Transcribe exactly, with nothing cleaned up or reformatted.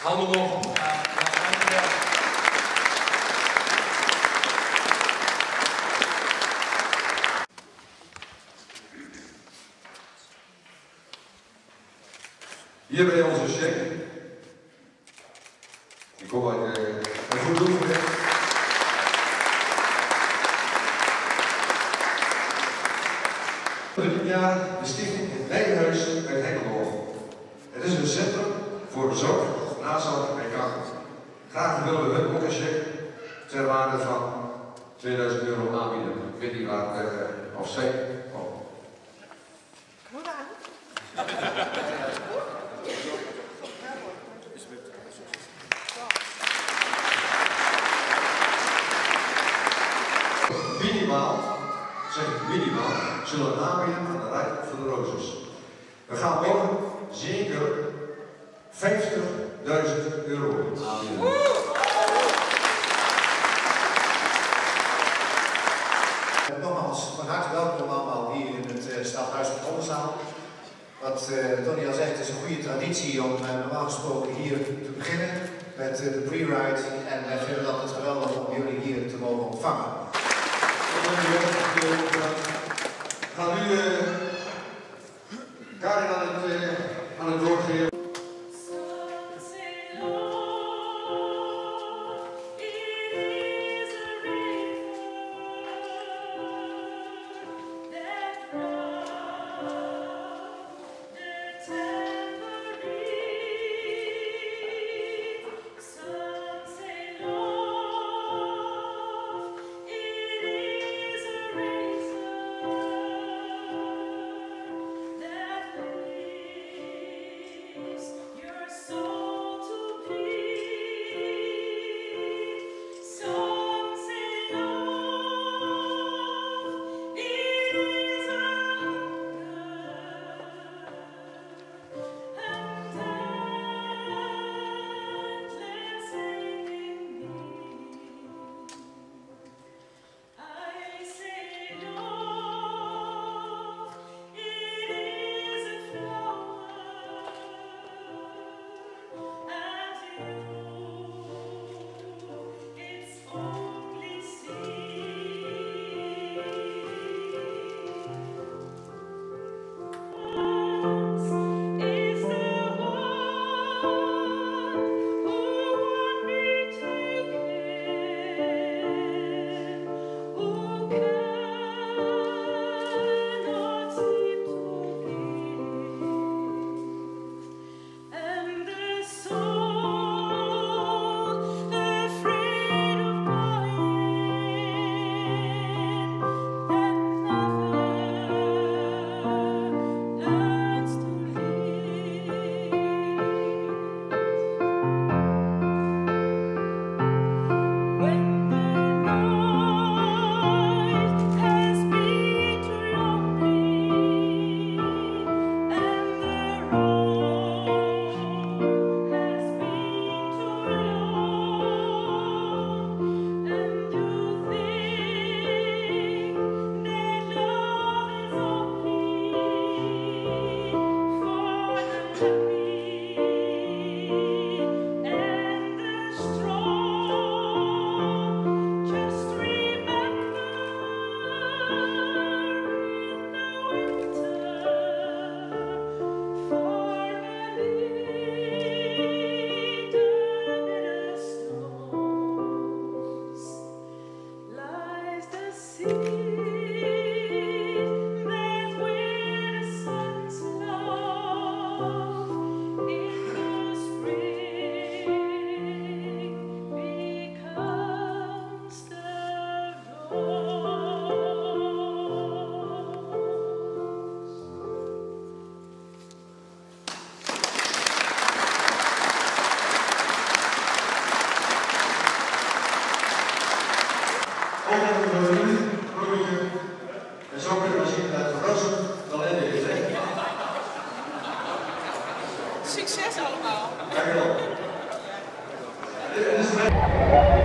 Handen omhoog. Ja, dankjewel. Hier bij onze check. Ik kom uit uh, een goed doel voor dit jaar de stichting Het Nijenhuis uit Hengelo. Het is een centrum voor zorg, nazorg en kanker. Graag willen we hun ook een check ter waarde van tweeduizend euro aanbieden. Ik weet niet waar, uh, of zij. Oh. Goed aan. Minimaal, zeg ik minimaal, zullen we aanbieden aan de Rijk van de Rozes. We gaan morgen zeker vijftigduizend euro aanbieden. Nogmaals, van harte welkom allemaal hier in het uh, Stadhuis van Oldenzaal. Wat uh, Tony al zegt, het is een goede traditie om uh, normaal gesproken hier te beginnen met uh, de pre-ride. En wij vinden dat het geweldig om jullie hier te mogen ontvangen. We gaan nu uh, Karin aan het, uh, aan het woord geven. En zo kunnen we zien dat verrassen dan in de gezicht. Succes allemaal! Dankjewel. Dit is